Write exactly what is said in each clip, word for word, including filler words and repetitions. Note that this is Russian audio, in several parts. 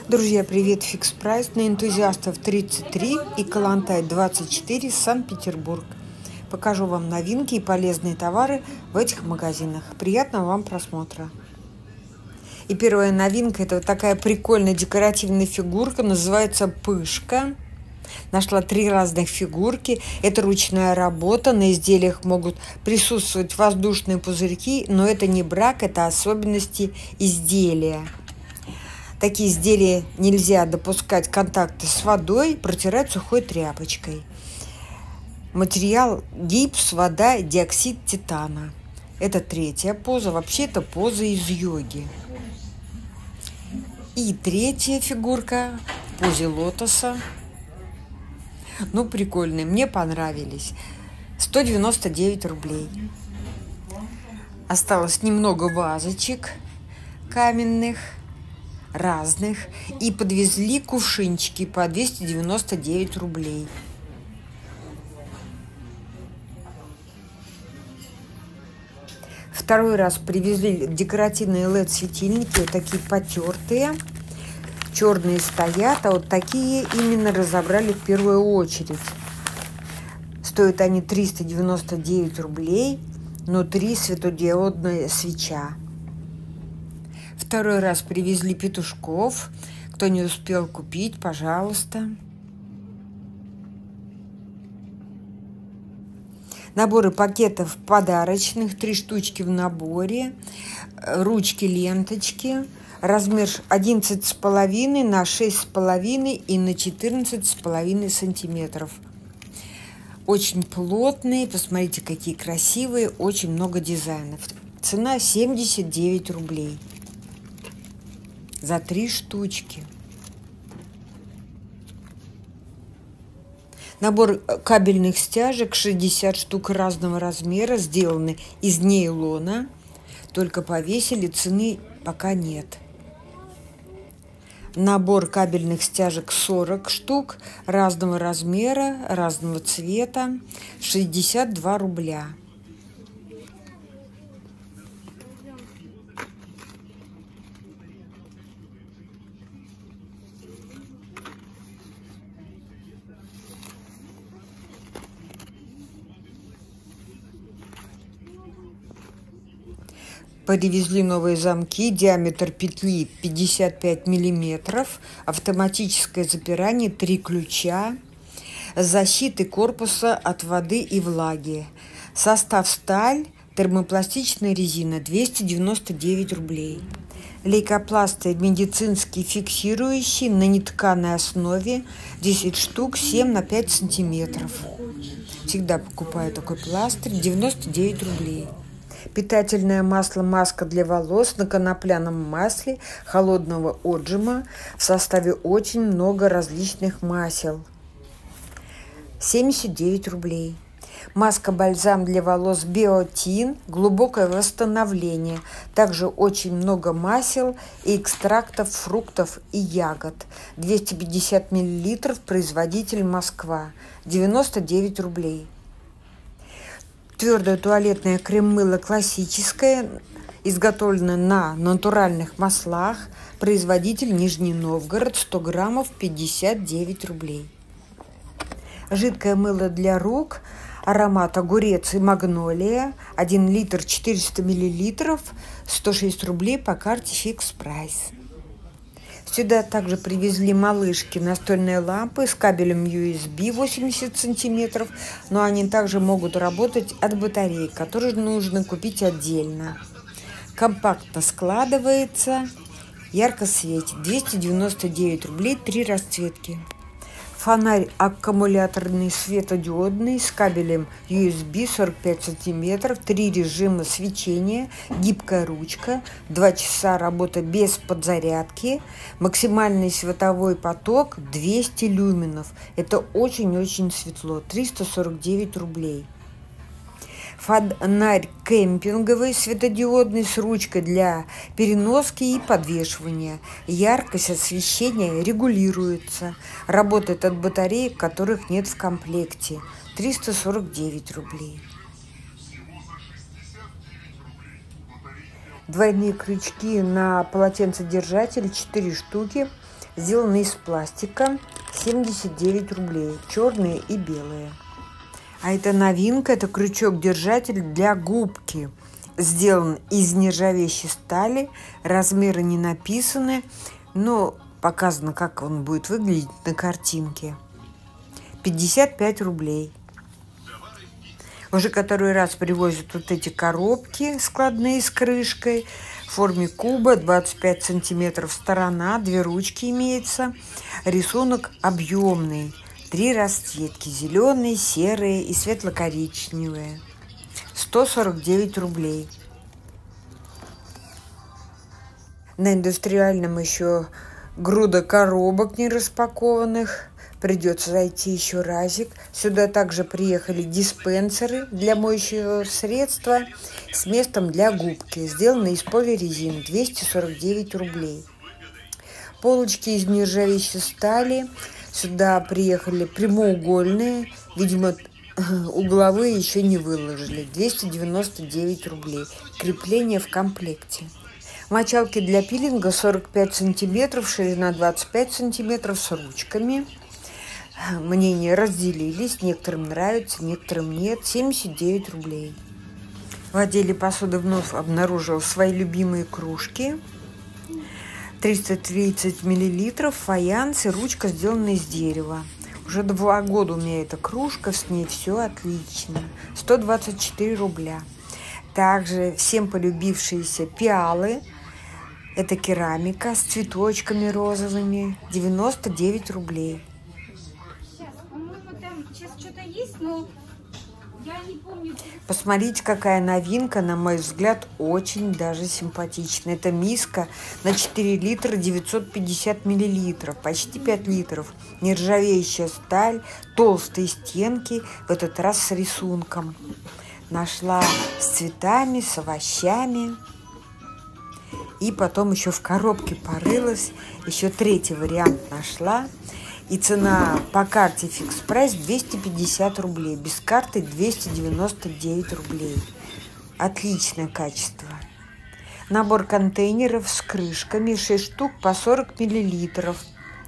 Друзья, привет! Фикс прайс на энтузиастов тридцать три и Калантай двадцать четыре, Санкт-Петербург. Покажу вам новинки и полезные товары в этих магазинах. Приятного вам просмотра. И первая новинка — это вот такая прикольная декоративная фигурка, называется Пышка. Нашла три разных фигурки. Это ручная работа. На изделиях могут присутствовать воздушные пузырьки, но это не брак, это особенности изделия. Такие изделия нельзя допускать контакты с водой, протирать сухой тряпочкой. Материал гипс, вода, диоксид титана. Это третья поза. Вообще это поза из йоги. И третья фигурка в позе лотоса. Ну, прикольные, мне понравились. сто девяносто девять рублей. Осталось немного вазочек каменных, разных. И подвезли кувшинчики по двести девяносто девять рублей. Второй раз привезли декоративные эл и ди-светильники, вот такие потертые. Черные стоят, а вот такие именно разобрали в первую очередь. Стоят они триста девяносто девять рублей. Внутри светодиодная свеча. Второй раз привезли петушков. Кто не успел купить, пожалуйста. Наборы пакетов подарочных, три штучки в наборе. Ручки, ленточки. Размер одиннадцать с половиной на шесть с половиной и на четырнадцать с половиной сантиметров. Очень плотные, посмотрите, какие красивые, очень много дизайнов. Цена семьдесят девять рублей за три штучки. Набор кабельных стяжек, шестьдесят штук разного размера, сделаны из нейлона. Только повесили, цены пока нет. Набор кабельных стяжек сорок штук, разного размера, разного цвета, шестьдесят два рубля. Привезли новые замки, диаметр петли пятьдесят пять миллиметров, автоматическое запирание, три ключа, защиты корпуса от воды и влаги. Состав сталь, термопластичная резина, двести девяносто девять рублей. Лейкопласты медицинские фиксирующие на нетканой основе, десять штук, семь на пять сантиметров. Всегда покупаю такой пластырь, девяносто девять рублей. Питательное масло маска для волос на конопляном масле холодного отжима в составе очень много различных масел. семьдесят девять рублей. Маска бальзам для волос Биотин, глубокое восстановление. Также очень много масел и экстрактов фруктов и ягод. двести пятьдесят миллилитров, производитель Москва, девяносто девять рублей. Твердое туалетное крем-мыло классическое, изготовлено на натуральных маслах, производитель Нижний Новгород, сто граммов, пятьдесят девять рублей. Жидкое мыло для рук, аромат огурец и магнолия, один литр, четыреста миллилитров, сто шесть рублей по карте Фикс Прайс. Сюда также привезли малышки настольные лампы с кабелем ю эс би восемьдесят сантиметров, но они также могут работать от батареи, которые нужно купить отдельно. Компактно складывается, ярко светит, двести девяносто девять рублей, три расцветки. Фонарь аккумуляторный светодиодный с кабелем ю эс би сорок пять сантиметров, три режима свечения, гибкая ручка, два часа работа без подзарядки, максимальный световой поток двести люменов. Это очень-очень светло, триста сорок девять рублей. Фонарь кемпинговый светодиодный с ручкой для переноски и подвешивания. Яркость освещения регулируется. Работает от батареек, которых нет в комплекте. триста сорок девять рублей. Двойные крючки на полотенцедержатель четыре штуки. сделаны из пластика, семьдесят девять рублей, черные и белые. А это новинка, это крючок-держатель для губки. Сделан из нержавеющей стали, размеры не написаны, но показано, как он будет выглядеть на картинке. пятьдесят пять рублей. Уже который раз привозят вот эти коробки складные с крышкой в форме куба, двадцать пять сантиметров сторона, две ручки имеется, рисунок объемный. Три расцветки: зеленые, серые и светло-коричневые. сто сорок девять рублей. На индустриальном еще груда коробок нераспакованных. Придется зайти еще разик. Сюда также приехали диспенсеры для моющего средства с местом для губки. Сделаны из полирезины. двести сорок девять рублей. Полочки из нержавеющей стали. Сюда приехали прямоугольные, видимо, угловые еще не выложили. двести девяносто девять рублей. Крепление в комплекте. Мочалки для пилинга сорок пять сантиметров, ширина двадцать пять сантиметров с ручками. Мнения разделились. Некоторым нравится, некоторым нет. семьдесят девять рублей. В отделе посуды вновь обнаружил свои любимые кружки. триста тридцать миллилитров, фаянс и ручка сделана из дерева. Уже два года у меня эта кружка, с ней все отлично. сто двадцать четыре рубля. Также всем полюбившиеся пиалы. Это керамика с цветочками розовыми. девяносто девять рублей. Сейчас, по-моему, там сейчас что-то есть, но я не помню. Посмотрите, какая новинка, на мой взгляд, очень даже симпатичная. Это миска на четыре литра, девятьсот пятьдесят миллилитров, почти пять литров. Нержавеющая сталь, толстые стенки, в этот раз с рисунком. Нашла с цветами, с овощами. И потом еще в коробке порылась, еще третий вариант нашла. И цена по карте Fix Price двести пятьдесят рублей, без карты двести девяносто девять рублей. Отличное качество. Набор контейнеров с крышками, шесть штук по сорок миллилитров.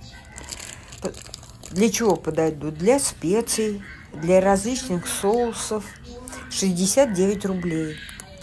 Для чего подойдут? Для специй, для различных соусов. шестьдесят девять рублей.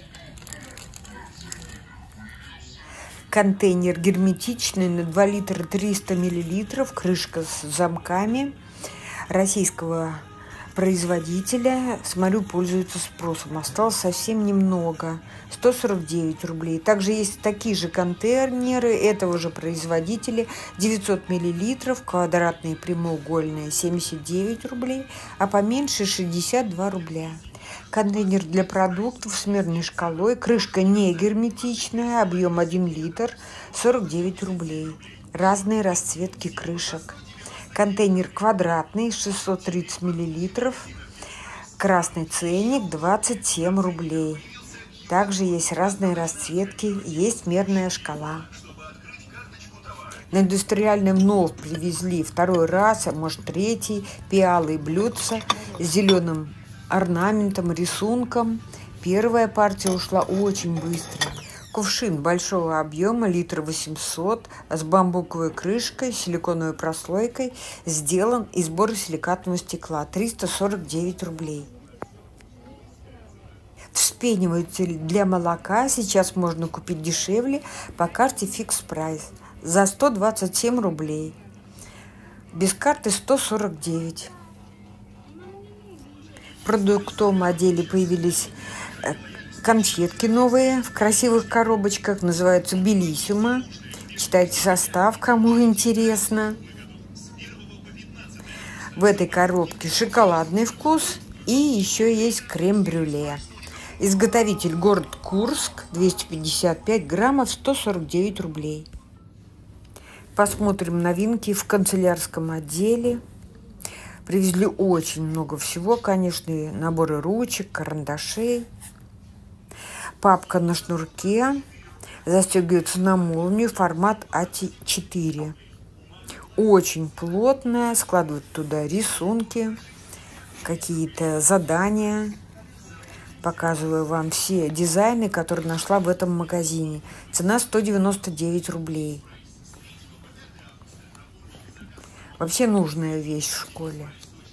Контейнер герметичный на два литра триста миллилитров, крышка с замками, российского производителя. Смотрю, пользуется спросом. Осталось совсем немного. сто сорок девять рублей. Также есть такие же контейнеры этого же производителя. девятьсот миллилитров, квадратные прямоугольные, семьдесят девять рублей, а поменьше шестьдесят два рубля. Контейнер для продуктов с мерной шкалой, крышка не герметичная, объем один литр, сорок девять рублей. Разные расцветки крышек. Контейнер квадратный, шестьсот тридцать миллилитров, красный ценник, двадцать семь рублей. Также есть разные расцветки, есть мерная шкала. На индустриальном вновь привезли второй раз, а может третий, пиалы и блюдца с зеленым орнаментом, рисунком. Первая партия ушла очень быстро. Кувшин большого объема, литр восемьсот, с бамбуковой крышкой, силиконовой прослойкой, сделан из боросиликатного стекла, триста сорок девять рублей. Вспениватель для молока сейчас можно купить дешевле по карте Fix Price за сто двадцать семь рублей. Без карты сто сорок девять. В продуктовом отделе появились конфетки новые в красивых коробочках. Называются Белиссимо. Читайте состав, кому интересно. В этой коробке шоколадный вкус и еще есть крем-брюле. Изготовитель город Курск. двести пятьдесят пять граммов, сто сорок девять рублей. Посмотрим новинки в канцелярском отделе. Привезли очень много всего, конечно, наборы ручек, карандашей. Папка на шнурке, застегивается на молнию, формат а четыре. Очень плотная, складывают туда рисунки, какие-то задания. Показываю вам все дизайны, которые нашла в этом магазине. Цена сто девяносто девять рублей. Вообще нужная вещь в школе.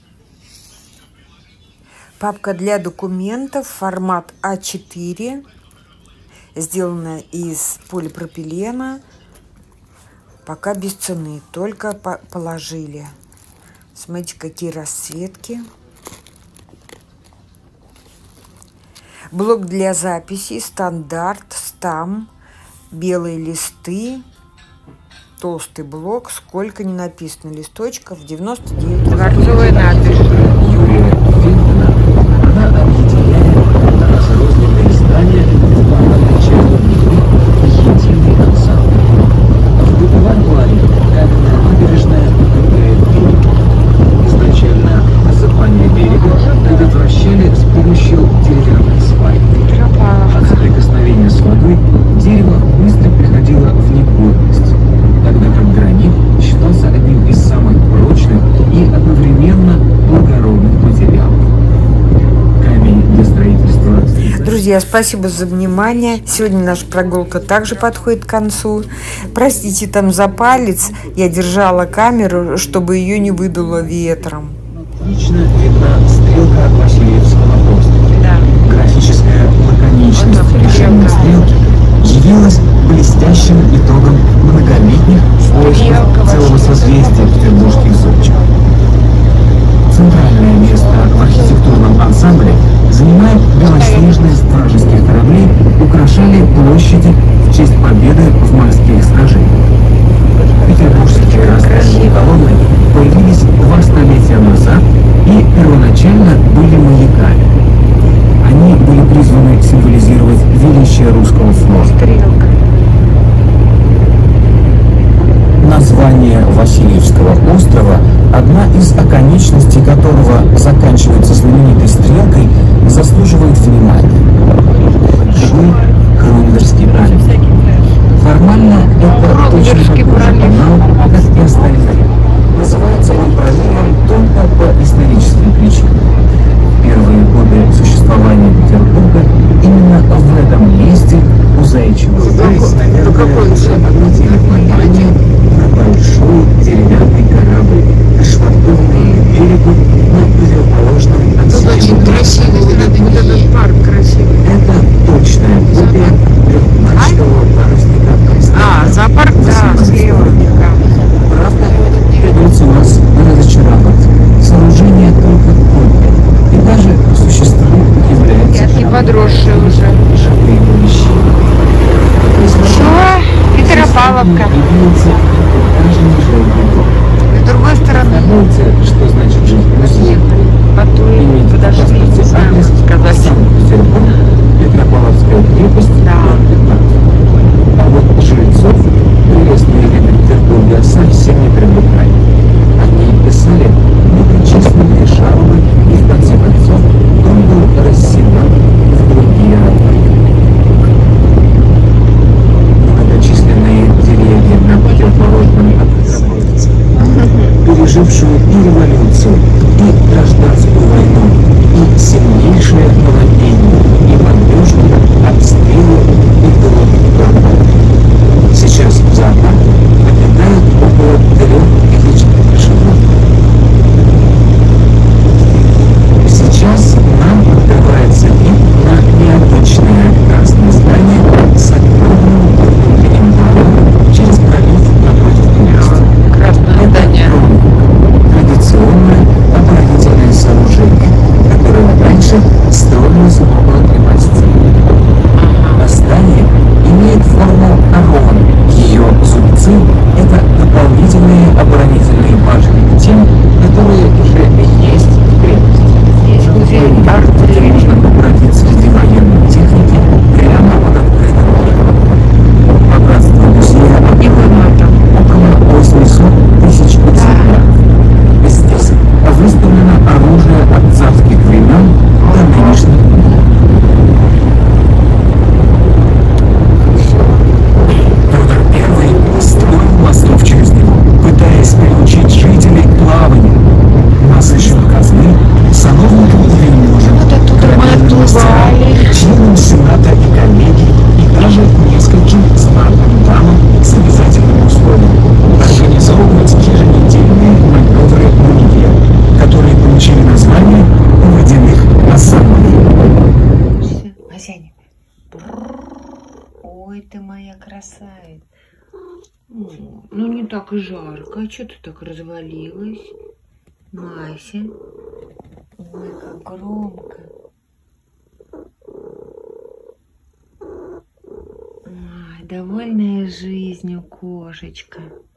Папка для документов, формат а четыре, сделана из полипропилена, пока без цены, только по положили. Смотрите, какие расцветки. Блок для записей, стандарт, стам, белые листы, толстый блок, сколько не написано листочков, девяносто девять. Дворцовая набережная. Она объединяет разрозненные здания в парадной части в единый ансамбль. В бытовом плане каменная набережная укрепляет берег. Изначально осыпание берега предотвращали с помощью деревянной свайки. От соприкосновения с водой дерево быстро приходило в негодность, тогда как гранит считался одним из самых прочных и одновременно благородных материалов. Для строительства. Друзья, спасибо за внимание. Сегодня наша прогулка также подходит к концу. Простите там за палец. Я держала камеру, чтобы ее не выдуло ветром. Отлично видна стрелка Васильевского острова. Да. Графическая лаконичность вот решения стрелки явилась блестящим итогом многолетних поисков целого созвездия петербургских зодчих. Центральное место в архитектурном ансамбле занимает белоснежность вражеских кораблей, украшали площади в честь победы в морских сражениях. Петербургские расстрельные колонны появились два столетия назад и первоначально были маяками. Они были призваны символизировать величие русского флота. Название Васильевского острова, одна из оконечностей которого заканчивается знаменитой стрелкой, заслуживает внимания. Большой Кромверский пролив. Формально это точно такой же канал, как и остальные. Называется он проливом только по историческим причинам. Первые годы существования Петербурга именно в этом месте у Заячьего берега обратили внимание на большой деревянный корабль, пришвартованный к берегу на противоположном отсечении. Очень красивый, вот этот парк красивый. Это точная копия трехмачтового парусника. А, зоопарк, да, слева. Масяня. Ой, ты моя красавица. О, ну не так и жарко. А что ты так развалилась? Мася. Ой, как громко. Ой, довольная жизнью кошечка.